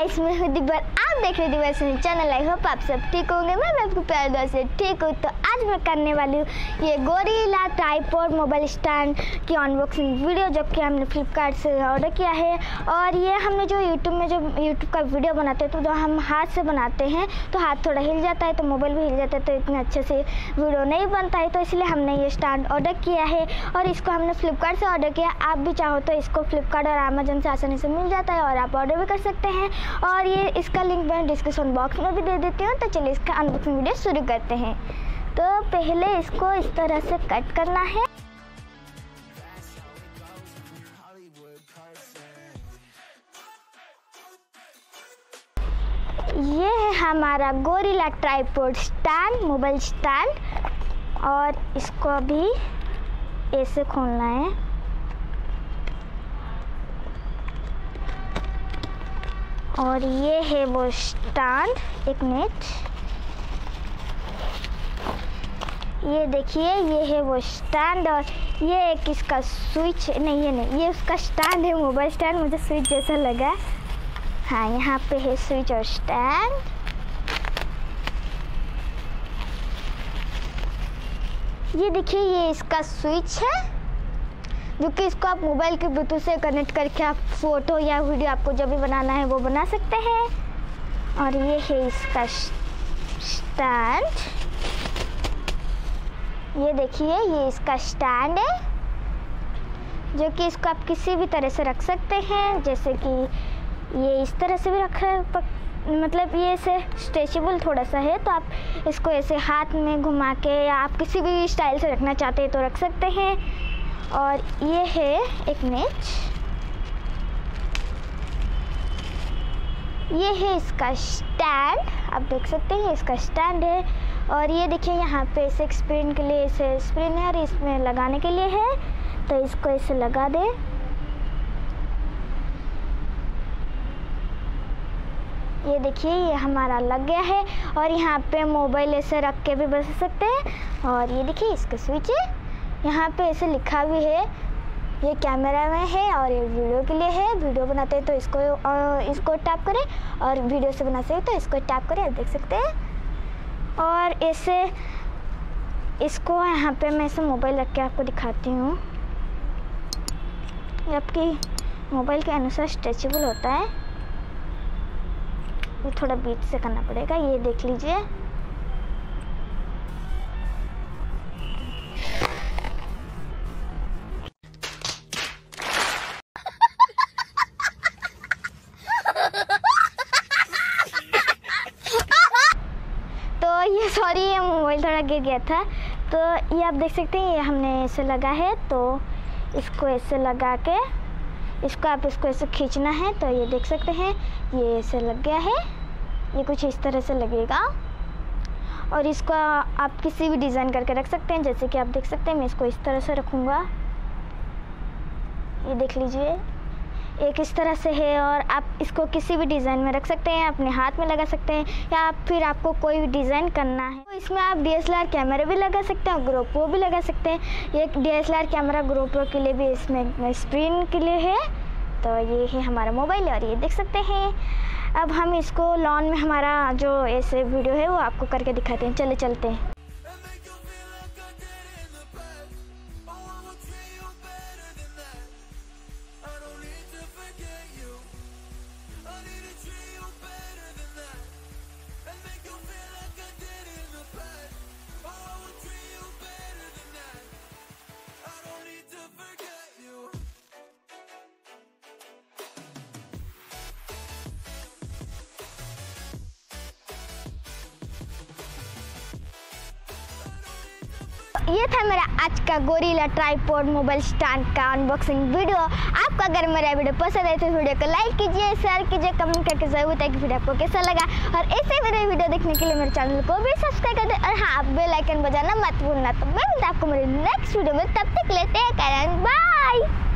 Guys, मैं हूं दिबर, आप देख रहे हैं दिबर चैनल। आई होप आप सब ठीक होंगे। मैं आपको प्यार दोस्त से ठीक हूँ। तो आज मैं करने वाली हूँ ये गोरिल्ला ट्राइपॉड मोबाइल स्टैंड की अनबॉक्सिंग वीडियो, जो कि हमने फ्लिपकार्ट से ऑर्डर किया है। और ये हमने जो यूट्यूब का वीडियो बनाते हैं, तो जो हम हाथ से बनाते हैं तो हाथ थोड़ा हिल जाता है, तो मोबाइल भी हिल जाता है, तो इतने अच्छे से वीडियो नहीं बनता है। तो इसलिए हमने ये स्टैंड ऑर्डर किया है और इसको हमने फ्लिपकार्ट से ऑर्डर किया। आप भी चाहो तो इसको फ्लिपकार्ट और अमेजन से आसानी से मिल जाता है और आप ऑर्डर भी कर सकते हैं। और ये इसका लिंक मैं डिस्क्रिप्शन बॉक्स में भी दे देती हूँ। तो चलिए इसका अनबॉक्सिंग वीडियो शुरू करते हैं। तो पहले इसको इस तरह से कट करना है। ये है हमारा gorilla tripod stand, mobile stand. और इसको भी ऐसे खोलना है। और ये है वो स्टैंड, एक मिनट, ये देखिए, ये है वो स्टैंड। और ये एक इसका स्विच, नहीं ये नहीं, ये उसका स्टैंड है, मोबाइल स्टैंड। मुझे स्विच जैसा लगा। हाँ, यहाँ पे है स्विच और स्टैंड। ये देखिए, ये इसका स्विच है, जो कि इसको आप मोबाइल के ब्लूटूथ से कनेक्ट करके आप फोटो या वीडियो आपको जब भी बनाना है वो बना सकते हैं। और ये है इसका स्टैंड। ये देखिए, ये इसका स्टैंड है, जो कि इसको आप किसी भी तरह से रख सकते हैं। जैसे कि ये इस तरह से भी मतलब ये ऐसे स्ट्रेचेबल थोड़ा सा है, तो आप इसको ऐसे हाथ में घुमा के या आप किसी भी स्टाइल से रखना चाहते हैं तो रख सकते हैं। और ये है, एक मिनट, ये है इसका स्टैंड। आप देख सकते हैं इसका स्टैंड है। और ये देखिए, यहाँ पे ऐसे स्प्रिंग के लिए ऐसे स्प्रिंग है और इसमें लगाने के लिए है, तो इसको ऐसे लगा दें। ये देखिए, ये हमारा लग गया है। और यहाँ पे मोबाइल ऐसे रख के भी बस सकते हैं। और ये देखिए, इसका स्विच है, यहाँ पे ऐसे लिखा भी है, ये कैमरा में है और ये वीडियो के लिए है। वीडियो बनाते हैं तो इसको टैप करें, और वीडियो से बनाते हैं तो इसको टैप करें। आप देख सकते हैं। और ऐसे इसको यहाँ पे मैं ऐसे मोबाइल रख के आपको दिखाती हूँ। ये आपकी मोबाइल के अनुसार स्ट्रेचेबल होता है, ये थोड़ा बीच से करना पड़ेगा। ये देख लीजिए, सॉरी, ये मोबाइल थोड़ा गिर गया था। तो ये आप देख सकते हैं, ये हमने ऐसे लगा है। तो इसको ऐसे लगा के इसको ऐसे खींचना है। तो ये देख सकते हैं, ये ऐसे लग गया है। ये कुछ इस तरह से लगेगा। और इसको आप किसी भी डिज़ाइन करके रख सकते हैं। जैसे कि आप देख सकते हैं, मैं इसको इस तरह से रखूँगा। ये देख लीजिए, एक इस तरह से है। और आप इसको किसी भी डिज़ाइन में रख सकते हैं, अपने हाथ में लगा सकते हैं, या फिर आपको कोई भी डिज़ाइन करना है तो इसमें आप DSLR कैमरा भी लगा सकते हैं, GoPro भी लगा सकते हैं। ये DSLR कैमरा GoPro के लिए भी इसमें स्क्रीन के लिए है। तो ये है हमारा मोबाइल, और ये देख सकते हैं। अब हम इसको लॉन में हमारा जो ऐसे वीडियो है वो आपको करके दिखाते हैं। चले चलते हैं। ये था मेरा आज का गोरिल्ला ट्राइपॉड मोबाइल स्टैंड का अनबॉक्सिंग वीडियो। आपको अगर मेरा वीडियो पसंद आए तो वीडियो को लाइक कीजिए, शेयर कीजिए, कमेंट करके जरूर बताइए कि वीडियो आपको कैसा लगा। और ऐसे मेरे वीडियो देखने के लिए मेरे चैनल को भी सब्सक्राइब कर दें। और हाँ, बेल आइकन बजाना मत भूलना। तो मैं मिलता आपको मेरे नेक्स्ट वीडियो में, तब तक लेते हैं, बाय।